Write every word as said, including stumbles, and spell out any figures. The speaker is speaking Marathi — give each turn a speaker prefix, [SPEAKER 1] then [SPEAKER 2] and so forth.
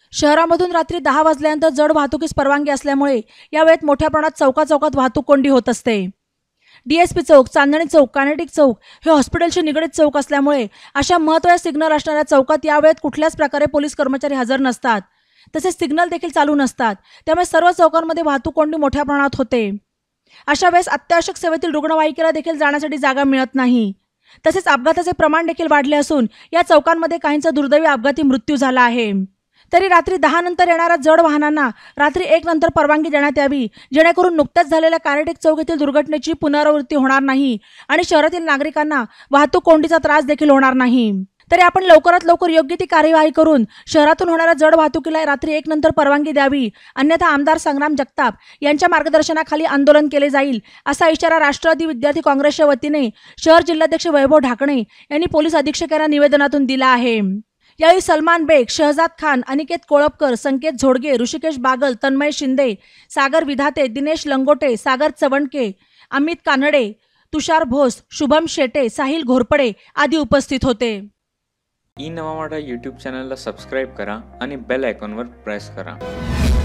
[SPEAKER 1] शहरामधून रात्री दहा वाजल्यानंतर जड वाहतुकीस परवानगी असल्यामुळे या वेळेत मोठ्या प्रमाणात चौका चौकात वाहतूक कोंडी होत असते। डीएसपी चौक, चांदणी चौक, कानेटिक चौक हे हॉस्पिटलशी निगडीत चौक असल्यामुळे अशा महत्त्वाच्या सिग्नल असणाऱ्या चौकात या वेळेत कुठल्याच प्रकारे पोलीस कर्मचारी हजर नसतात, तसेच सिग्नल देखील चालू नसतात। त्यामुळे सर्व चौकांमध्ये वाहतूक कोंडी मोठ्या प्रमाणात होते। अशा वेळेस अत्यावश्यक सेवेतील रुग्णवाहिकेला देखील जाण्यासाठी जागा मिळत नाही। तसेच अपघाताचे प्रमाण देखील वाढले असून या चौकांमध्ये काहींचा दुर्दैवी अपघाती मृत्यू झाला आहे। तरी रात्री दहा नंतर येणाऱ्या जड वाहनांना रात्री एक नंतर परवानगी देण्यात यावी, जेणेकरून नुकत्याच झालेल्या कानेटिक चौक येथील दुर्घटनेची पुनरावृत्ती होणार नाही आणि शहरातील नागरिकांना वाहतूक कोंडीचा त्रास देखील होणार नाही। तरी आपण लवकरात लवकर योग्य ती कार्यवाही करून शहरातून होणाऱ्या जड वाहतुकीला रात्री एक नंतर परवानगी द्यावी, अन्यथा आमदार संग्राम जगताप यांच्या मार्गदर्शनाखाली आंदोलन केले जाईल, असा इशारा राष्ट्रवादी विद्यार्थी काँग्रेसच्या वतीने शहर जिल्हाध्यक्ष वैभव ढाकणे यांनी पोलीस अधीक्षकांना निवेदनातून दिला आहे। यावेळी सलमान बेग, शहजाद खान, अनिकेत कोळपकर, संकेत झोडगे, ऋषिकेश बागल, तन्मय शिंदे, सागर विधाते, दिनेश लंगोटे, सागर चवणके, अमित कानडे, तुषार भोस, शुभम शेटे, साहिल घोरपडे आदी उपस्थित होते।
[SPEAKER 2] ई नवा मराठा यूट्यूब चॅनलला सबस्क्राईब करा आणि बेल आयकॉनवर प्रेस करा।